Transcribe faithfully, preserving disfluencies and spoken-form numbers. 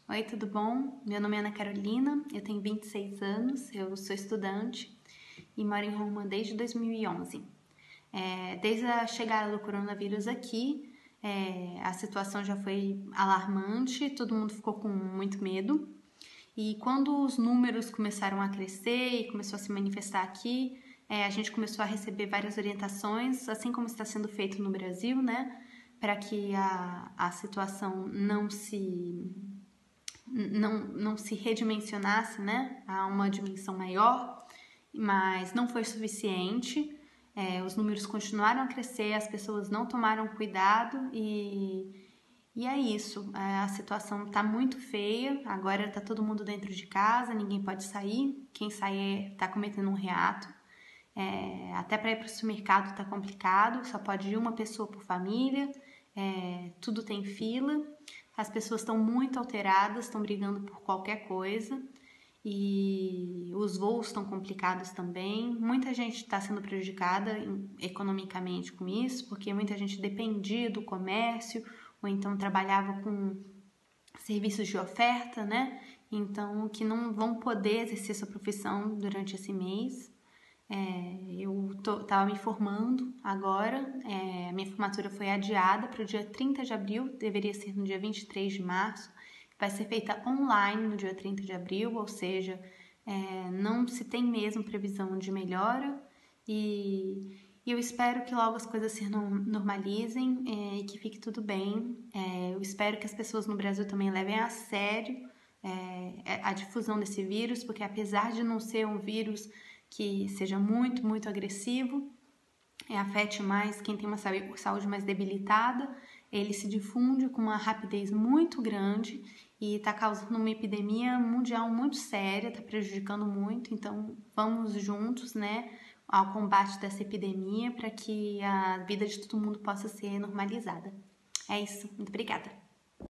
Oi, tudo bom? Meu nome é Ana Carolina, eu tenho vinte e seis anos, eu sou estudante e moro em Roma desde dois mil e onze. É, desde a chegada do coronavírus aqui, é, a situação já foi alarmante, todo mundo ficou com muito medo. E quando os números começaram a crescer e começou a se manifestar aqui, é, a gente começou a receber várias orientações, assim como está sendo feito no Brasil, né? Para que a, a situação não se não, não se redimensionasse, né, a uma dimensão maior, mas não foi suficiente. É, os números continuaram a crescer, as pessoas não tomaram cuidado e, e é isso. É, a situação está muito feia. Agora está todo mundo dentro de casa, ninguém pode sair. Quem sai está cometendo um reato. É, até para ir para o supermercado está complicado, só pode ir uma pessoa por família. É, tudo tem fila. As pessoas estão muito alteradas, estão brigando por qualquer coisa e os voos estão complicados também. Muita gente está sendo prejudicada economicamente com isso, porque muita gente dependia do comércio ou então trabalhava com serviços de oferta, né? Então, que não vão poder exercer sua profissão durante esse mês. É, eu estava me formando agora, é, a minha formatura foi adiada para o dia trinta de abril, deveria ser no dia vinte e três de março, vai ser feita online no dia trinta de abril, ou seja, é, não se tem mesmo previsão de melhora e, e eu espero que logo as coisas se normalizem é, e que fique tudo bem. É, eu espero que as pessoas no Brasil também levem a sério é, a difusão desse vírus, porque apesar de não ser um vírus que seja muito, muito agressivo, é, afete mais quem tem uma saúde mais debilitada, ele se difunde com uma rapidez muito grande e está causando uma epidemia mundial muito séria, está prejudicando muito, então vamos juntos, né, ao combate dessa epidemia para que a vida de todo mundo possa ser normalizada. É isso, muito obrigada!